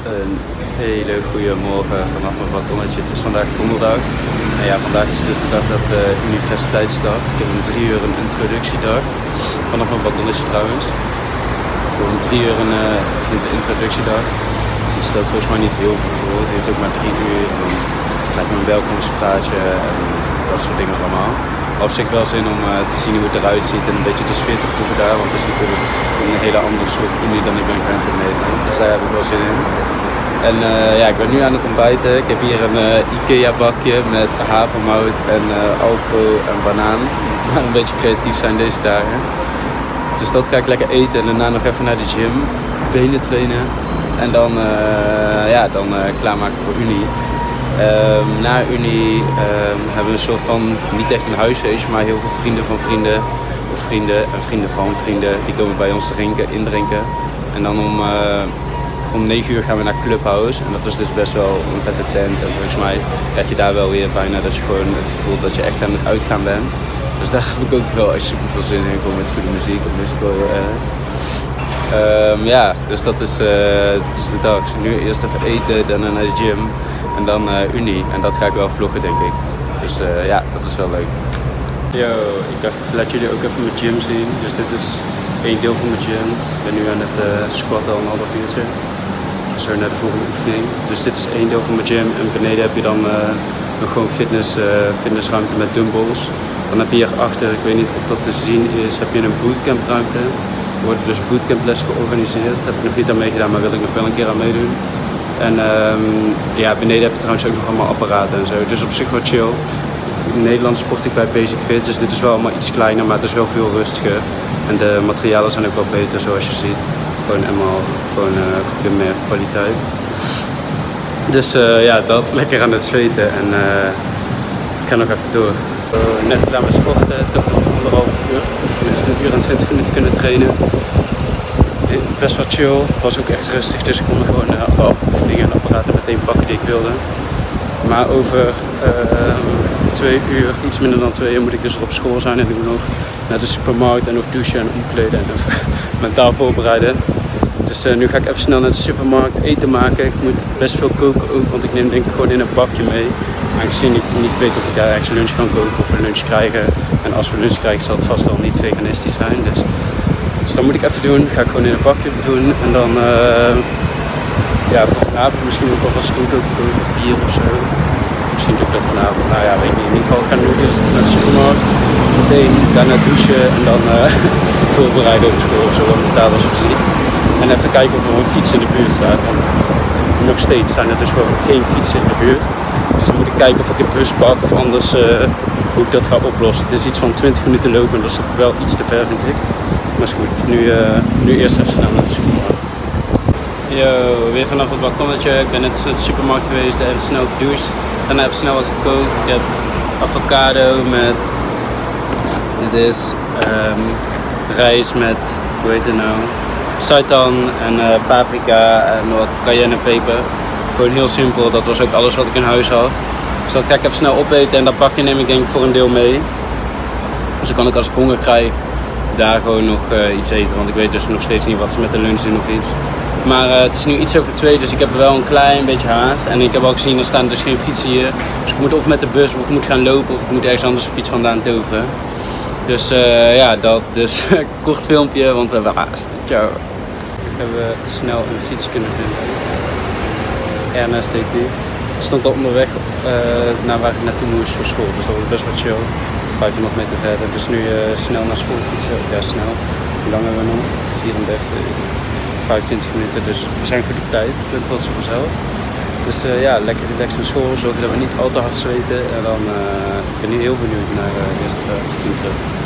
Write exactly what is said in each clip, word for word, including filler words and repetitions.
Een hele goede morgen vanaf mijn balkonnetje. Het is vandaag donderdag. En ja, vandaag is dus de dag dat de universiteit start. Ik heb om drie uur een introductiedag. Vanaf mijn balkonnetje trouwens. Om drie uur een, uh, begint de introductiedag. Die stelt volgens mij niet heel veel voor. Het heeft ook maar drie uur. Dan krijg ik mijn welkomstpraatje en dat soort dingen allemaal. Maar op zich wel zin om uh, te zien hoe het eruit ziet en een beetje de sfeer te proeven daar. Want het is natuurlijk een hele andere soort unie dan ik ben gewend in Nederland. Dus daar heb ik wel zin in. En uh, ja, ik ben nu aan het ontbijten. Ik heb hier een uh, Ikea bakje met havermout en uh, alcohol en banaan. Ik moet maar een beetje creatief zijn deze dagen. Dus dat ga ik lekker eten en daarna nog even naar de gym. Benen trainen. En dan, uh, ja, dan uh, klaarmaken voor Unie. Um, na Unie um, hebben we een soort van, niet echt een huisfeestje, maar heel veel vrienden van vrienden. Of vrienden en vrienden van vrienden. Die komen bij ons drinken, indrinken. En dan om... Uh, Om negen uur gaan we naar Clubhouse en dat is dus best wel een vette tent en volgens mij krijg je daar wel weer bijna dat je gewoon het gevoel dat je echt aan het uitgaan bent. Dus daar heb ik ook wel echt super veel zin in, gewoon met goede muziek of musical heel erg. Um, ja, dus dat is, uh, dat is de dag. Nu eerst even eten, daarna naar de gym en dan uh, Unie en dat ga ik wel vloggen denk ik. Dus uh, ja, dat is wel leuk. Yo, ik dacht ik laat jullie ook even mijn gym zien. Dus dit is één deel van mijn gym. Ik ben nu aan het uh, squatten al een half uurtje. Zo naar de volgende oefening. Dus dit is één deel van mijn gym en beneden heb je dan uh, nog gewoon fitness, uh, fitnessruimte met dumbbells. Dan heb je hierachter, ik weet niet of dat te zien is, heb je een bootcamp ruimte. Er worden dus bootcamplessen georganiseerd. Daar heb ik nog niet aan meegedaan, maar wil ik nog wel een keer aan meedoen. En um, ja, beneden heb je trouwens ook nog allemaal apparaten en zo. Dus op zich wel chill. In Nederland sport ik bij Basic Fit, dus dit is wel allemaal iets kleiner, maar het is wel veel rustiger. En de materialen zijn ook wel beter zoals je ziet. Gewoon helemaal gewoon, uh, goede merkkwaliteit. Dus uh, ja, dat lekker aan het zweten en uh, ik ga nog even door. Uh, net klaar met sporten, toch nog anderhalf uur, of tenminste een uur en twintig minuten kunnen trainen. Best wel chill, was ook echt rustig, dus ik kon er gewoon uh, alle oefeningen en apparaten meteen pakken die ik wilde. Maar over uh, twee uur, iets minder dan twee uur, moet ik dus op school zijn en ik moet nog naar de supermarkt en nog douchen en omkleden en mentaal voorbereiden. Dus uh, nu ga ik even snel naar de supermarkt eten maken. Ik moet best veel koken ook, want ik neem denk ik gewoon in een bakje mee. Aangezien ik niet weet of ik daar ergens lunch kan koken of een lunch krijgen. En als we lunch krijgen zal het vast wel niet veganistisch zijn. Dus, dus dat moet ik even doen. Ga ik gewoon in een bakje doen en dan uh, ja, voor vanavond misschien ook wel wat inkopen koken, bier of zo. Misschien doe ik dat vanavond, nou ja, weet ik niet. In ieder geval gaan we nu eerst naar de supermarkt, meteen daarna douchen en dan uh, voorbereiden op school, zowel mentaal als fysiek. En even kijken of er een fiets in de buurt staat, want nog steeds zijn er dus gewoon geen fietsen in de buurt. Dus dan moet ik kijken of ik de bus pak of anders uh, hoe ik dat ga oplossen. Het is iets van twintig minuten lopen en dat is toch wel iets te ver vind ik. Maar is goed, nu, uh, nu eerst even snel naar de supermarkt. Yo, weer vanaf het balkonnetje. Ik ben net naar de supermarkt geweest, even snel gedoucht. Daarna even snel wat gekookt. Ik heb avocado met, dit is um, rijst met, hoe heet het nou, seitan en uh, paprika en wat cayennepeper. Gewoon heel simpel, dat was ook alles wat ik in huis had. Dus dat ga ik even snel opeten en dat bakje neem ik denk ik voor een deel mee. Dus dan kan ik als ik honger krijg daar gewoon nog uh, iets eten, want ik weet dus nog steeds niet wat ze met de lunch doen of iets. Maar uh, het is nu iets over twee, dus ik heb wel een klein beetje haast. En ik heb al gezien, er staan dus geen fietsen hier. Dus ik moet of met de bus, of ik moet gaan lopen, of ik moet ergens anders een fiets vandaan toveren. Dus uh, ja, dat. Dus kort filmpje, want we hebben haast. Ciao. We hebben snel een fiets kunnen vinden. R N S heet die. Ik stond al onderweg uh, naar waar ik naartoe moest voor school, dus dat was best wel chill. vijfhonderd meter verder, dus nu uh, snel naar school fietsen. Ja, snel. Hoe lang hebben we nog? vierendertig, vijfentwintig minuten, dus we zijn goed op tijd. Ik ben trots op mezelf. Dus uh, ja, lekker relaxed naar school, zorgen dat we niet al te hard zweten. En dan uh, ik ben ik heel benieuwd naar uh, de eerste uh, intro.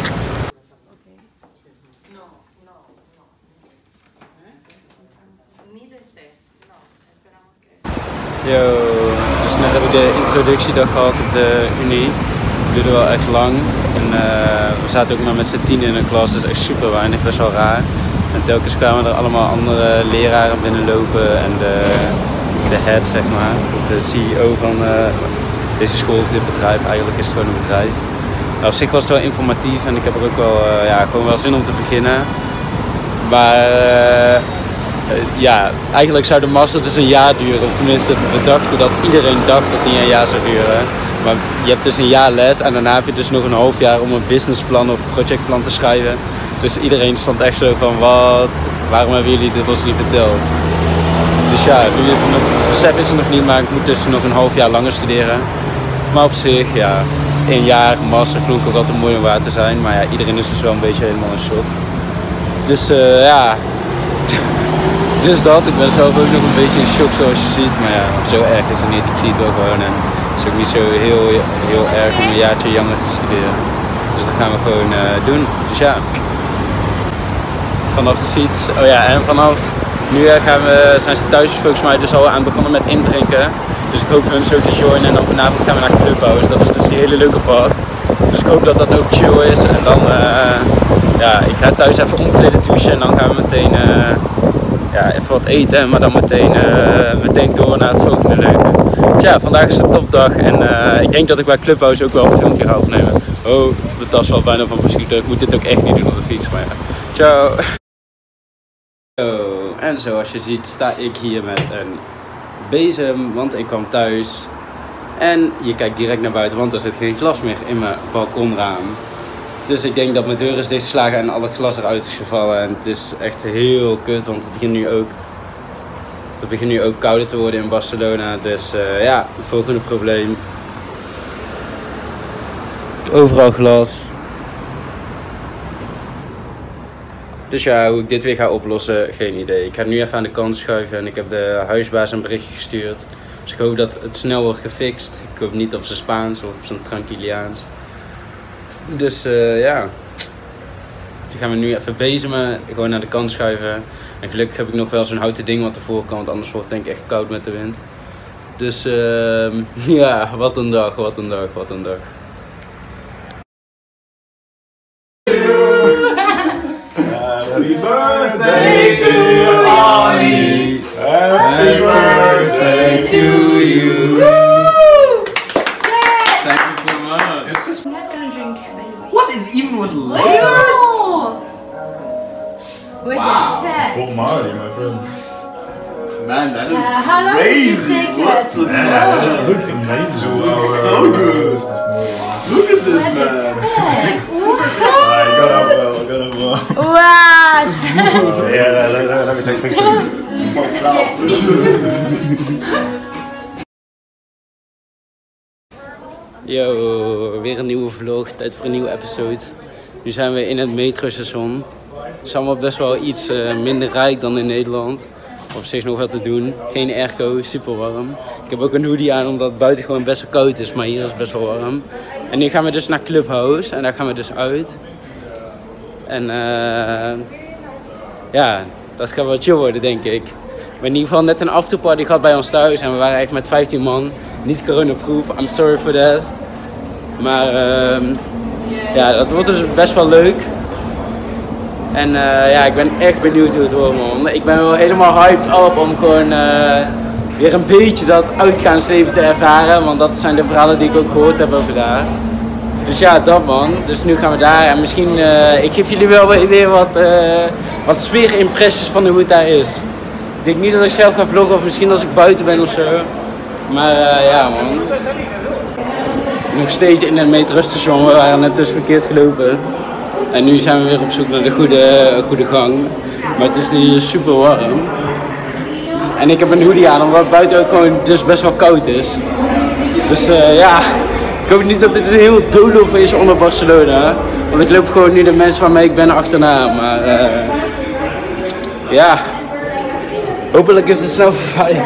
Yo, dus net heb ik de introductiedag gehad op de Unie. Het duurde wel echt lang. En uh, we zaten ook maar met z'n tien in een klas, dus echt super weinig, best wel raar. En telkens kwamen er allemaal andere leraren binnenlopen en de, de head, zeg maar, of de C E O van uh, deze school of dit bedrijf. Eigenlijk is het gewoon een bedrijf. Nou, op zich was het wel informatief en ik heb er ook wel, uh, ja, gewoon wel zin om te beginnen. Maar uh, uh, ja, eigenlijk zou de master dus een jaar duren. Of tenminste, we dachten dat iedereen dacht dat die een jaar zou duren. Maar je hebt dus een jaar les en daarna heb je dus nog een half jaar om een businessplan of projectplan te schrijven. Dus iedereen stond echt zo van, wat, waarom hebben jullie dit ons niet verteld? Dus ja, nu is het nog, besef is er nog niet, maar ik moet dus nog een half jaar langer studeren. Maar op zich, ja, één jaar master klonk ook altijd mooi om waar te zijn. Maar ja, iedereen is dus wel een beetje helemaal in shock. Dus uh, ja, dus dat. Ik ben zelf ook nog een beetje in shock zoals je ziet. Maar ja, zo erg is het niet. Ik zie het wel gewoon. En het is ook niet zo heel, heel erg om een jaartje jonger te studeren. Dus dat gaan we gewoon uh, doen. Dus ja, vanaf de fiets. Oh ja, en vanaf nu gaan we, zijn ze thuis volgens mij dus al aan het begonnen met indrinken. Dus ik hoop hun zo te joinen en dan vanavond gaan we naar Clubhouse. Dat is dus die hele leuke bar. Dus ik hoop dat dat ook chill is. En dan, uh, ja, ik ga thuis even omkleden, douchen en dan gaan we meteen, uh, ja, even wat eten. Maar dan meteen, uh, meteen door naar het volgende leuke. Dus ja, vandaag is de topdag en uh, ik denk dat ik bij Clubhouse ook wel een filmpje ga opnemen. Oh, de tas valt bijna van mijn scooter. Ik moet dit ook echt niet doen op de fiets, maar ja. Ciao! Oh, en zoals je ziet sta ik hier met een bezem, want ik kwam thuis en je kijkt direct naar buiten, want er zit geen glas meer in mijn balkonraam. Dus ik denk dat mijn deur is dichtgeslagen en al het glas eruit is gevallen en het is echt heel kut, want het begint nu ook, het begint nu ook kouder te worden in Barcelona. Dus uh, ja, het volgende probleem. Overal glas. Dus ja, hoe ik dit weer ga oplossen, geen idee. Ik ga het nu even aan de kant schuiven en ik heb de huisbaas een berichtje gestuurd. Dus ik hoop dat het snel wordt gefixt. Ik hoop niet op zijn Spaans of op zijn Tranquiliaans. Dus uh, ja, dan gaan we nu even bezemen, gewoon naar de kant schuiven. En gelukkig heb ik nog wel zo'n houten ding wat ervoor kan, want anders wordt het denk ik echt koud met de wind. Dus uh, ja, wat een dag, wat een dag, wat een dag. Happy birthday to you, Ollie. Happy birthday to you. Woo! Yes! Thank you so much. I'm not gonna drink, by the way. What is even with layers? Oh! With Wow. the fat. Bob Marley, my friend. Man, that is Uh, how long did you crazy. take What it? the Yeah, fuck? that looks amazing. It looks so good. Look at this, man. Thanks. I got up well, I got up well. What? Uh, yeah, let, let, let, let me take a picture. Yo, weer een nieuwe vlog, tijd voor een nieuwe episode. Nu zijn we in het metrostation. Het is allemaal best wel iets uh, minder rijk dan in Nederland. Op zich nog wat te doen. Geen airco, super warm. Ik heb ook een hoodie aan omdat het buiten gewoon best wel koud is, maar hier is het best wel warm. En nu gaan we dus naar Clubhouse en daar gaan we dus uit. En uh, ja, dat gaat wel chill worden denk ik. We hebben in ieder geval net een afterparty gehad bij ons thuis en we waren echt met vijftien man. Niet coronaproof, I'm sorry for that. Maar uh, ja, dat wordt dus best wel leuk. En uh, ja, ik ben echt benieuwd hoe het wordt, man. Ik ben wel helemaal hyped op om gewoon uh, weer een beetje dat uitgaansleven te ervaren. Want dat zijn de verhalen die ik ook gehoord heb over daar. Dus ja, dat man. Dus nu gaan we daar en misschien, uh, ik geef jullie wel weer wat, uh, wat sfeerimpressies van hoe het daar is. Ik denk niet dat ik zelf ga vloggen of misschien als ik buiten ben of zo. Maar uh, ja man. Nog steeds in het metrostation, we waren net dus verkeerd gelopen. En nu zijn we weer op zoek naar de goede, goede gang. Maar het is hier super warm. Dus, en ik heb een hoodie aan omdat het buiten ook gewoon dus best wel koud is. Dus uh, ja, ik hoop niet dat dit een heel doolhof is onder Barcelona. Want ik loop gewoon nu de mensen waarmee ik ben achterna. Maar uh, ja, hopelijk is het snel voorbij.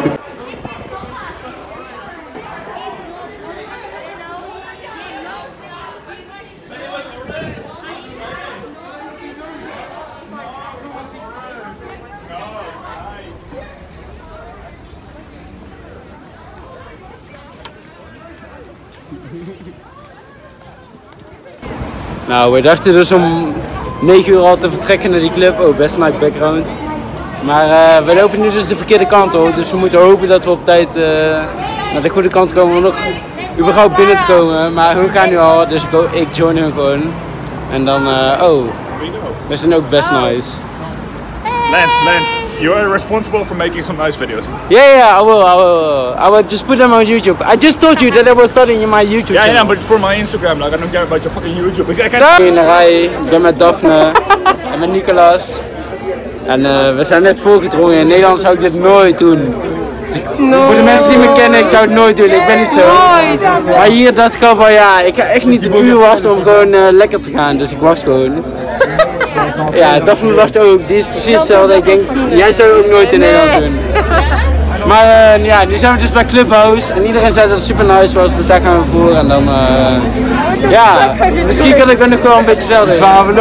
Nou, we dachten dus om negen uur al te vertrekken naar die club. Oh, best een nice background. Maar uh, we lopen nu dus de verkeerde kant op. Dus we moeten hopen dat we op tijd uh, naar de goede kant komen om nog überhaupt binnen te komen. Maar hun gaan nu al, dus ik, ik join hun gewoon. En dan, uh, oh, we zijn ook best nice. Lance, Lance, You are responsible for making some nice videos. Yeah, yeah, I will, I will. I will just put them on YouTube. I just told you that I was starting in my YouTube Yeah, channel. yeah, but for my Instagram, like I don't care about your fucking YouTube. I can't... Ik ben in de rij, ik ben met Daphne en met Nicolas. En uh, we zijn net volgedrongen. In Nederland zou ik dit nooit doen. No. Voor de mensen die me kennen, ik zou het nooit doen. Ik ben niet zo. Maar hier dacht ik al van ja, ik ga echt niet een uur wachten om gewoon uh, lekker te gaan. Dus ik wacht gewoon. Ja, Daphne wacht ook. Die is precies hetzelfde. Ik denk, jij zou het ook nooit in Nederland doen. Maar uh, ja, nu zijn we dus bij Clubhouse en iedereen zei dat het super nice was, dus daar gaan we voor en dan uh, ja, misschien kan ik er nog wel een beetje zelf doen.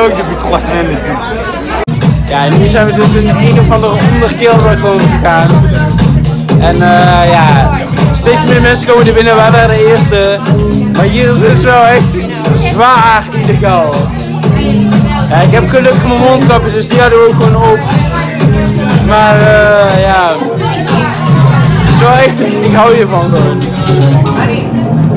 Ja, nu zijn we dus in een of andere onderkelder gewoon gegaan. En uh, ja, steeds meer mensen komen er binnen, we waren de eerste. Maar hier is het dus wel echt zwaar illegaal. Ja, ik heb gelukkig mijn mondkapje, dus die hadden we ook gewoon op. Maar uh, ja, het is wel echt, ik hou hiervan gewoon.